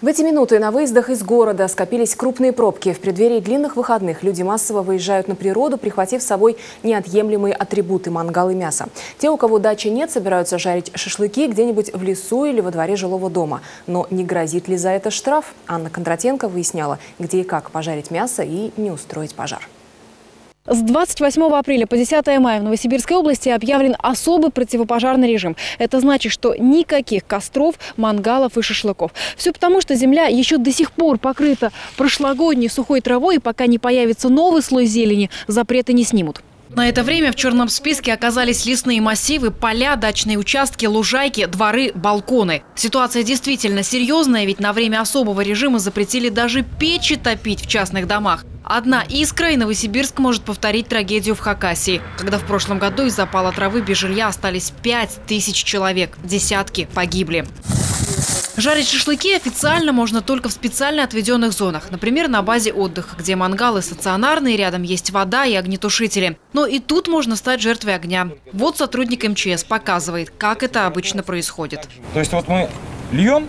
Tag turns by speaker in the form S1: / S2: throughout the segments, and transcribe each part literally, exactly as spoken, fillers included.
S1: В эти минуты на выездах из города скопились крупные пробки. В преддверии длинных выходных люди массово выезжают на природу, прихватив с собой неотъемлемые атрибуты – мангал и мясо. Те, у кого дачи нет, собираются жарить шашлыки где-нибудь в лесу или во дворе жилого дома. Но не грозит ли за это штраф? Анна Кондратенко выясняла, где и как пожарить мясо и не устроить пожар.
S2: С двадцать восьмого апреля по десятое мая в Новосибирской области объявлен особый противопожарный режим. Это значит, что никаких костров, мангалов и шашлыков. Все потому, что земля еще до сих пор покрыта прошлогодней сухой травой, и пока не появится новый слой зелени, запреты не снимут. На это время в черном списке оказались лесные массивы, поля, дачные участки, лужайки, дворы, балконы. Ситуация действительно серьезная, ведь на время особого режима запретили даже печи топить в частных домах. Одна искра, и Новосибирск может повторить трагедию в Хакасии, когда в прошлом году из запала травы без жилья остались пять тысяч человек, десятки погибли. Жарить шашлыки официально можно только в специально отведенных зонах. Например, на базе отдыха, где мангалы стационарные, рядом есть вода и огнетушители. Но и тут можно стать жертвой огня. Вот сотрудник эм че эс показывает, как это обычно происходит.
S3: То есть вот мы льем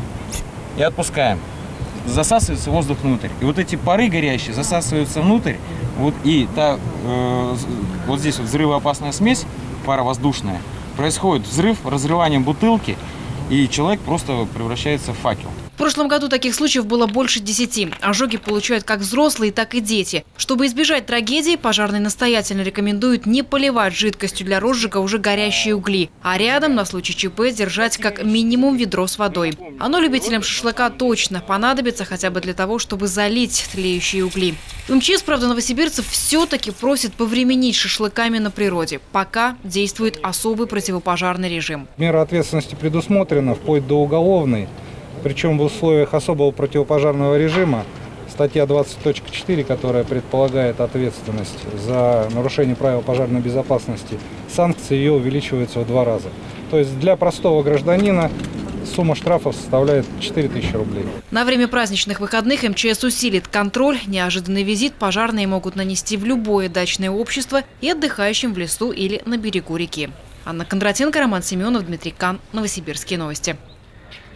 S3: и отпускаем. Засасывается воздух внутрь. И вот эти пары горящие засасываются внутрь. Вот, и та, э, вот здесь вот взрывоопасная смесь, пара воздушная. Происходит взрыв, разрыванием бутылки, и человек просто превращается в факел.
S2: В прошлом году таких случаев было больше десяти. Ожоги получают как взрослые, так и дети. Чтобы избежать трагедии, пожарные настоятельно рекомендуют не поливать жидкостью для розжига уже горящие угли, а рядом на случай ЧП держать как минимум ведро с водой. Оно любителям шашлыка точно понадобится хотя бы для того, чтобы залить тлеющие угли. эм че эс, правда, новосибирцев все-таки просит повременить шашлыками на природе. Пока действует особый противопожарный режим.
S4: Мера ответственности предусмотрена вплоть до уголовной. Причем в условиях особого противопожарного режима статья двадцать точка четыре, которая предполагает ответственность за нарушение правил пожарной безопасности, санкции ее увеличиваются в два раза. То есть для простого гражданина сумма штрафов составляет четыре тысячи рублей.
S2: На время праздничных выходных эм че эс усилит контроль. Неожиданный визит пожарные могут нанести в любое дачное общество и отдыхающим в лесу или на берегу реки. Анна Кондратенко, Роман Семенов, Дмитрий Кан. Новосибирские новости.